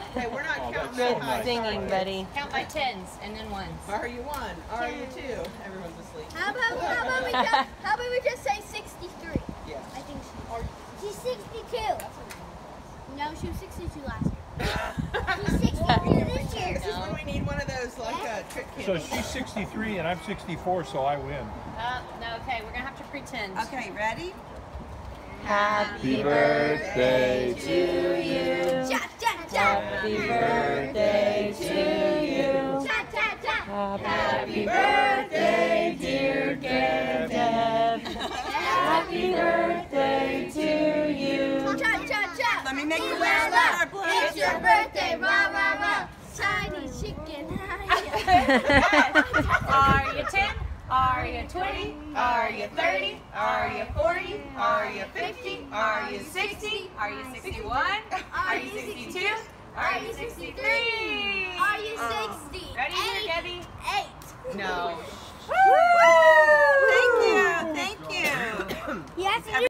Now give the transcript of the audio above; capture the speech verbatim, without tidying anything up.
Okay, we're not Oh, counting Good that high. singing, buddy. Count by tens and then ones. Are you one? Are you two? Everyone's asleep. How about, how about we just how about we just say sixty-three? Yeah. I think she she's sixty-two. No, she was sixty-two last year. She's sixty-two this year. This is when we need one of those like uh, trick So candles. she's sixty-three and I'm sixty-four, so I win. Uh, no, okay, we're gonna have to pretend. Okay, ready? Happy birthday to you. Cha cha cha. Happy birthday to you. Cha cha cha. Happy birthday, dear Grandeb. Happy birthday to you. Cha cha cha. Let me make you La, wear la. that. It's your birthday, rah rah rah. Tiny chicken. Are you ten? Are you twenty? Are you thirty? Are you forty? Are you fifty? Are you sixty? Are you sixty-one? Are you sixty-two? Are you sixty-three? Are you sixty? Ready, here, Gabby? Eight. No.